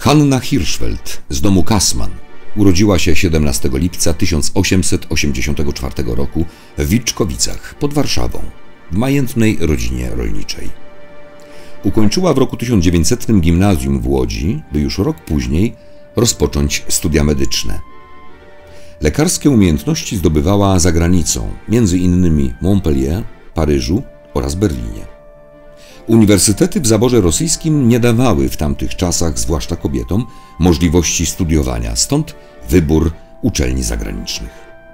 Hanna Hirschfeld z domu Kassmann urodziła się 17 lipca 1884 roku w Wilczkowicach pod Warszawą w majętnej rodzinie rolniczej. Ukończyła w roku 1900 gimnazjum w Łodzi, by już rok później rozpocząć studia medyczne. Lekarskie umiejętności zdobywała za granicą, między innymi Montpellier, Paryżu oraz Berlinie. Uniwersytety w zaborze rosyjskim nie dawały w tamtych czasach, zwłaszcza kobietom, możliwości studiowania, stąd wybór uczelni zagranicznych.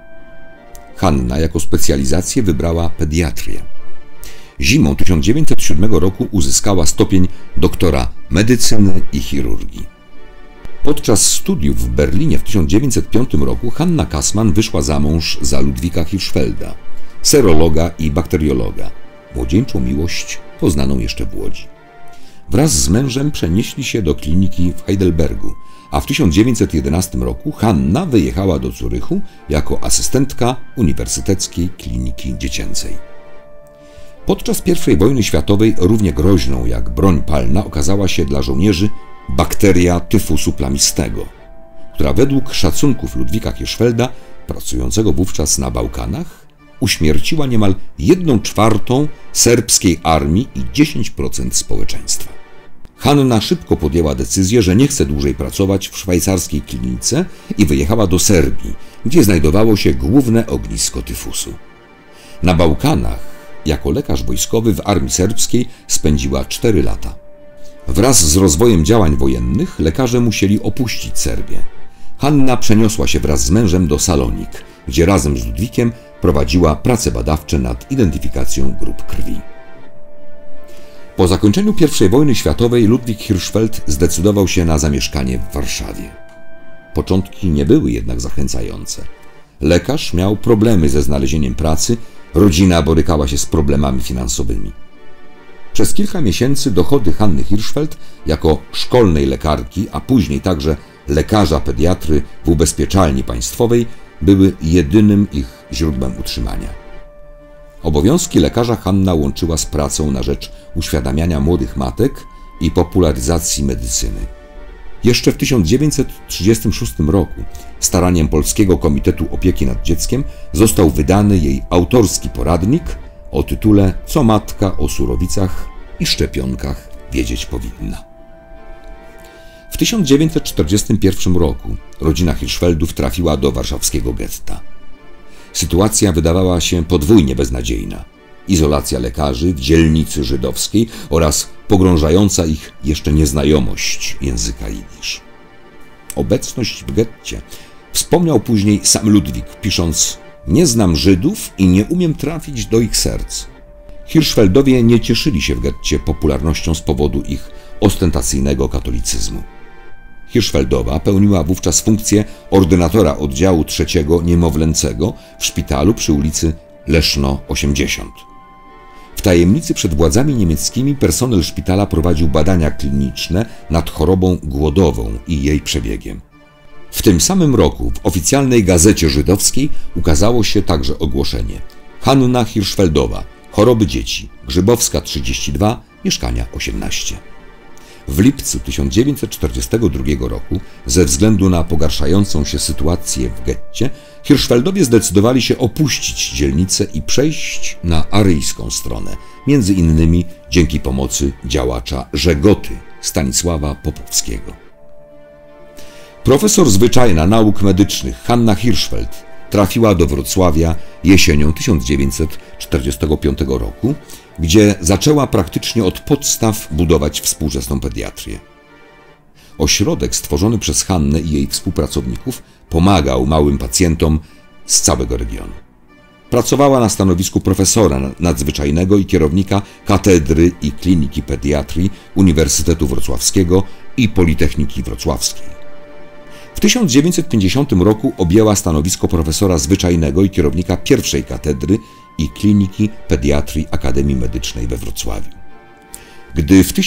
Hanna jako specjalizację wybrała pediatrię. Zimą 1907 roku uzyskała stopień doktora medycyny i chirurgii. Podczas studiów w Berlinie w 1905 roku Hanna Kassmann wyszła za mąż za Ludwika Hirschfelda, serologa i bakteriologa. Młodzieńczą miłość poznaną jeszcze w Łodzi. Wraz z mężem przenieśli się do kliniki w Heidelbergu, a w 1911 roku Hanna wyjechała do Zurychu jako asystentka Uniwersyteckiej Kliniki Dziecięcej. Podczas I wojny światowej równie groźną jak broń palna okazała się dla żołnierzy bakteria tyfusu plamistego, która według szacunków Ludwika Hirschfelda, pracującego wówczas na Bałkanach, uśmierciła niemal 1/4 serbskiej armii i 10% społeczeństwa. Hanna szybko podjęła decyzję, że nie chce dłużej pracować w szwajcarskiej klinice i wyjechała do Serbii, gdzie znajdowało się główne ognisko tyfusu. Na Bałkanach jako lekarz wojskowy w armii serbskiej spędziła 4 lata. Wraz z rozwojem działań wojennych lekarze musieli opuścić Serbię. Hanna przeniosła się wraz z mężem do Salonik, gdzie razem z Ludwikiem prowadziła prace badawcze nad identyfikacją grup krwi. Po zakończeniu I wojny światowej Ludwik Hirschfeld zdecydował się na zamieszkanie w Warszawie. Początki nie były jednak zachęcające. Lekarz miał problemy ze znalezieniem pracy, rodzina borykała się z problemami finansowymi. Przez kilka miesięcy dochody Hanny Hirschfeld jako szkolnej lekarki, a później także lekarza pediatry w ubezpieczalni państwowej były jedynym ich źródłem utrzymania. Obowiązki lekarza Hanna łączyła z pracą na rzecz uświadamiania młodych matek i popularyzacji medycyny. Jeszcze w 1936 roku staraniem Polskiego Komitetu Opieki nad Dzieckiem został wydany jej autorski poradnik o tytule „Co matka o surowicach i szczepionkach wiedzieć powinna”. W 1941 roku rodzina Hirschfeldów trafiła do warszawskiego getta. Sytuacja wydawała się podwójnie beznadziejna. Izolacja lekarzy w dzielnicy żydowskiej oraz pogrążająca ich jeszcze nieznajomość języka jidysz. Obecność w getcie wspomniał później sam Ludwik, pisząc: „Nie znam Żydów i nie umiem trafić do ich serc”. Hirschfeldowie nie cieszyli się w getcie popularnością z powodu ich ostentacyjnego katolicyzmu. Hirschfeldowa pełniła wówczas funkcję ordynatora oddziału 3 niemowlęcego w szpitalu przy ulicy Leszno 80. W tajemnicy przed władzami niemieckimi personel szpitala prowadził badania kliniczne nad chorobą głodową i jej przebiegiem. W tym samym roku w oficjalnej gazecie żydowskiej ukazało się także ogłoszenie: Hanna Hirschfeldowa, choroby dzieci, Grzybowska 32, mieszkania 18. W lipcu 1942 roku, ze względu na pogarszającą się sytuację w getcie, Hirschfeldowie zdecydowali się opuścić dzielnicę i przejść na aryjską stronę, między innymi dzięki pomocy działacza Żegoty Stanisława Popowskiego. Profesor zwyczajna nauk medycznych Hanna Hirschfeld trafiła do Wrocławia jesienią 1945 roku, gdzie zaczęła praktycznie od podstaw budować współczesną pediatrię. Ośrodek stworzony przez Hannę i jej współpracowników pomagał małym pacjentom z całego regionu. Pracowała na stanowisku profesora nadzwyczajnego i kierownika Katedry i Kliniki Pediatrii Uniwersytetu Wrocławskiego i Politechniki Wrocławskiej. W 1950 roku objęła stanowisko profesora zwyczajnego i kierownika pierwszej katedry i Kliniki Pediatrii Akademii Medycznej we Wrocławiu. Gdy w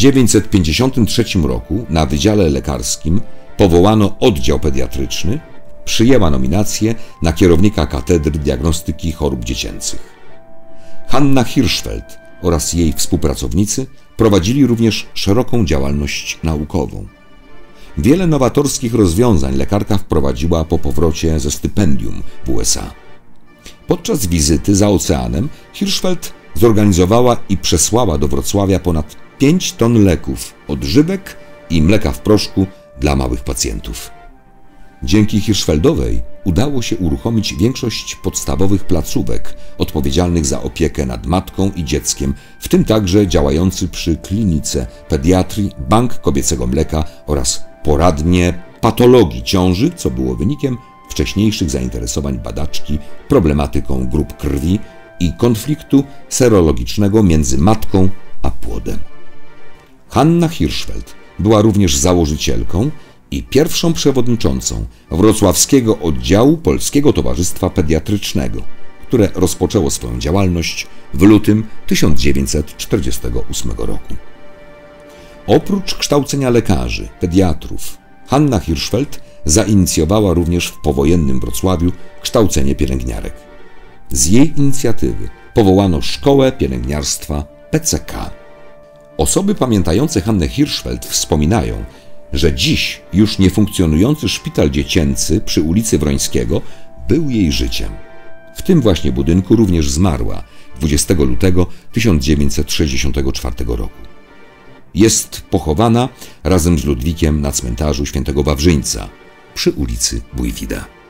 1953 roku na Wydziale Lekarskim powołano oddział pediatryczny, przyjęła nominację na kierownika Katedry Diagnostyki Chorób Dziecięcych. Hanna Hirschfeld oraz jej współpracownicy prowadzili również szeroką działalność naukową. Wiele nowatorskich rozwiązań lekarka wprowadziła po powrocie ze stypendium w USA. Podczas wizyty za oceanem Hirschfeld zorganizowała i przesłała do Wrocławia ponad 5 ton leków, odżywek i mleka w proszku dla małych pacjentów. Dzięki Hirschfeldowej udało się uruchomić większość podstawowych placówek odpowiedzialnych za opiekę nad matką i dzieckiem, w tym także działający przy klinice pediatrii Bank Kobiecego Mleka oraz poradnie patologii ciąży, co było wynikiem wcześniejszych zainteresowań badaczki problematyką grup krwi i konfliktu serologicznego między matką a płodem. Hanna Hirschfeld była również założycielką i pierwszą przewodniczącą wrocławskiego oddziału Polskiego Towarzystwa Pediatrycznego, które rozpoczęło swoją działalność w lutym 1948 roku. Oprócz kształcenia lekarzy, pediatrów, Hanna Hirschfeld zainicjowała również w powojennym Wrocławiu kształcenie pielęgniarek. Z jej inicjatywy powołano Szkołę Pielęgniarstwa PCK. Osoby pamiętające Hannę Hirschfeld wspominają, że dziś już niefunkcjonujący szpital dziecięcy przy ulicy Wrońskiego był jej życiem. W tym właśnie budynku również zmarła 20 lutego 1964 roku. Jest pochowana razem z Ludwikiem na cmentarzu Świętego Wawrzyńca przy ulicy Bójwida.